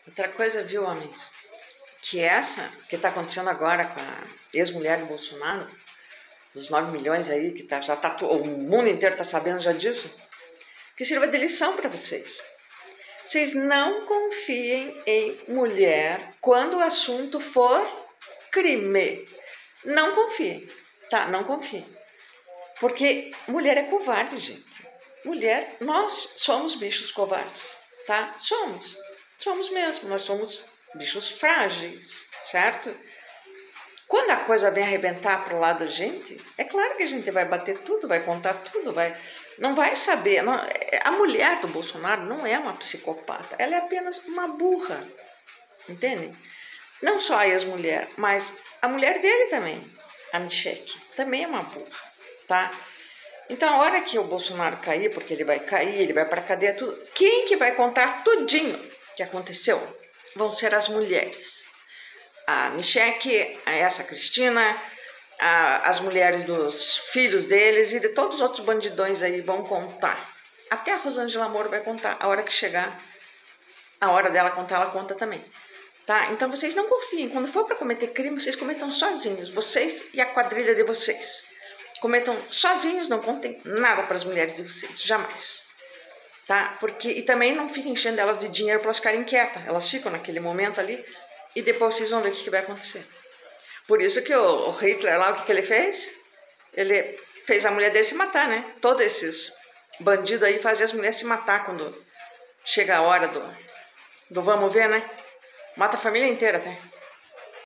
Outra coisa, viu, homens? Que essa que está acontecendo agora com a ex-mulher do Bolsonaro, dos 9 milhões aí, que já tá, o mundo inteiro está sabendo já disso, que sirva de lição para vocês. Vocês não confiem em mulher quando o assunto for crime. Não confiem, tá? Não confiem. Porque mulher é covarde, gente. Mulher, nós somos bichos covardes, tá? Somos mesmo, nós somos bichos frágeis, certo? Quando a coisa vem arrebentar pro lado da gente, é claro que a gente vai bater tudo, vai contar tudo, não vai saber. Não, a mulher do Bolsonaro não é uma psicopata, ela é apenas uma burra, entende? Não só a ex-mulher, mas a mulher dele também, a Michelle, também é uma burra, tá? Então, a hora que o Bolsonaro cair, porque ele vai cair, ele vai para a cadeia, tudo, quem que vai contar tudinho que aconteceu? Vão ser as mulheres. A Michelle, essa Cristina, as mulheres dos filhos deles e de todos os outros bandidões aí vão contar. Até a Rosângela Moro vai contar. A hora que chegar, a hora dela contar, ela conta também. Tá? Então vocês não confiem. Quando for para cometer crime, vocês cometam sozinhos. Vocês e a quadrilha de vocês. Cometam sozinhos, não contem nada para as mulheres de vocês. Jamais. Tá? E também não fiquem enchendo elas de dinheiro para elas ficarem quietas. Elas ficam naquele momento ali e depois vocês vão ver o que vai acontecer. Por isso que o Hitler lá, o que ele fez? Ele fez a mulher dele se matar, né? Todos esses bandidos aí fazem as mulheres se matar quando chega a hora do vamos ver, né? Mata a família inteira até.